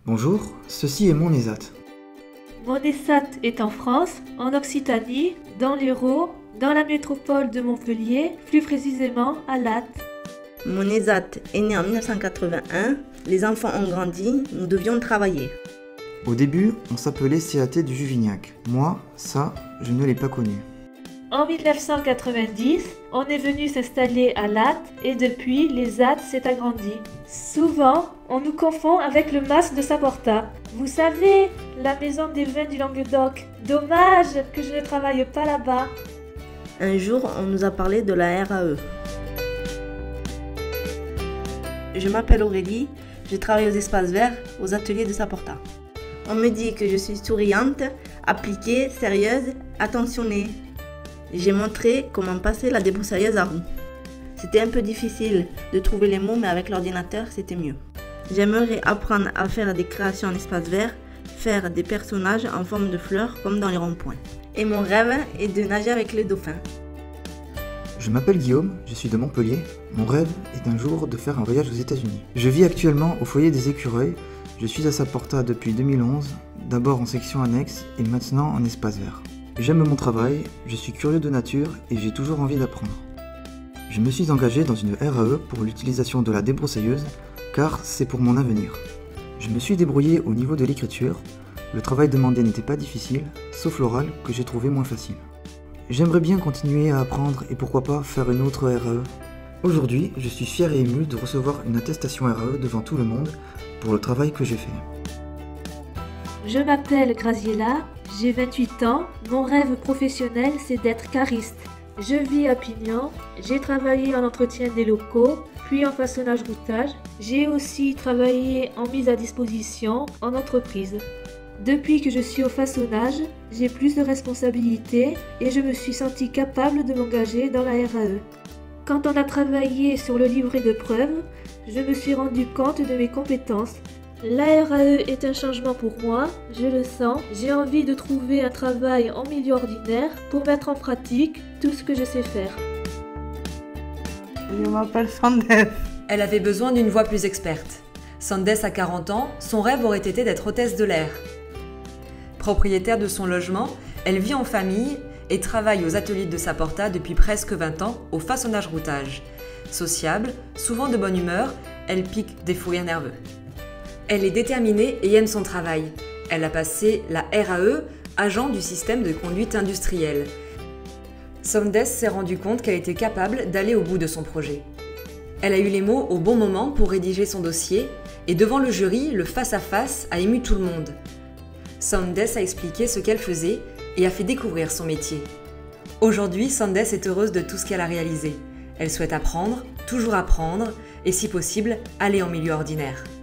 Bonjour, ceci est mon ESAT. Mon ESAT est en France, en Occitanie, dans l'Hérault, dans la métropole de Montpellier, plus précisément à Latte. Mon ESAT est né en 1981, les enfants ont grandi, nous devions travailler. Au début, on s'appelait CAT du Juvignac. Moi, ça, je ne l'ai pas connu. En 1990, on est venu s'installer à Latte et depuis, l'ESAT s'est agrandi. Souvent, on nous confond avec le MAS de Saporta. Vous savez, la maison des vins du Languedoc. Dommage que je ne travaille pas là-bas. Un jour, on nous a parlé de la RAE. Je m'appelle Aurélie, je travaille aux espaces verts, aux ateliers de Saporta. On me dit que je suis souriante, appliquée, sérieuse, attentionnée. J'ai montré comment passer la débroussailleuse à roue. C'était un peu difficile de trouver les mots, mais avec l'ordinateur, c'était mieux. J'aimerais apprendre à faire des créations en espace vert, faire des personnages en forme de fleurs comme dans les ronds-points. Et mon rêve est de nager avec les dauphins. Je m'appelle Guillaume, je suis de Montpellier. Mon rêve est un jour de faire un voyage aux États-Unis. Je vis actuellement au foyer des écureuils. Je suis à Saporta depuis 2011, d'abord en section annexe et maintenant en espace vert. J'aime mon travail, je suis curieux de nature et j'ai toujours envie d'apprendre. Je me suis engagé dans une RAE pour l'utilisation de la débroussailleuse, car c'est pour mon avenir. Je me suis débrouillé au niveau de l'écriture. Le travail demandé n'était pas difficile, sauf l'oral que j'ai trouvé moins facile. J'aimerais bien continuer à apprendre et pourquoi pas faire une autre RAE. Aujourd'hui, je suis fier et ému de recevoir une attestation RAE devant tout le monde pour le travail que j'ai fait. Je m'appelle Graziella, j'ai 28 ans, mon rêve professionnel c'est d'être cariste. Je vis à Pignan, j'ai travaillé en entretien des locaux, puis en façonnage-routage. J'ai aussi travaillé en mise à disposition en entreprise. Depuis que je suis au façonnage, j'ai plus de responsabilités et je me suis sentie capable de m'engager dans la RAE. Quand on a travaillé sur le livret de preuves, je me suis rendu compte de mes compétences. La RAE est un changement pour moi, je le sens. J'ai envie de trouver un travail en milieu ordinaire pour mettre en pratique tout ce que je sais faire. Je m'appelle Sandes. Elle avait besoin d'une voix plus experte. Sandes a 40 ans, son rêve aurait été d'être hôtesse de l'air. Propriétaire de son logement, elle vit en famille et travaille aux ateliers de Saporta depuis presque 20 ans au façonnage-routage. Sociable, souvent de bonne humeur, elle pique des fous rires nerveux. Elle est déterminée et aime son travail. Elle a passé la RAE, agent du système de conduite industrielle. Sandes s'est rendu compte qu'elle était capable d'aller au bout de son projet. Elle a eu les mots au bon moment pour rédiger son dossier et devant le jury, le face-à-face a ému tout le monde. Sandes a expliqué ce qu'elle faisait et a fait découvrir son métier. Aujourd'hui, Sandes est heureuse de tout ce qu'elle a réalisé. Elle souhaite apprendre, toujours apprendre et si possible, aller en milieu ordinaire.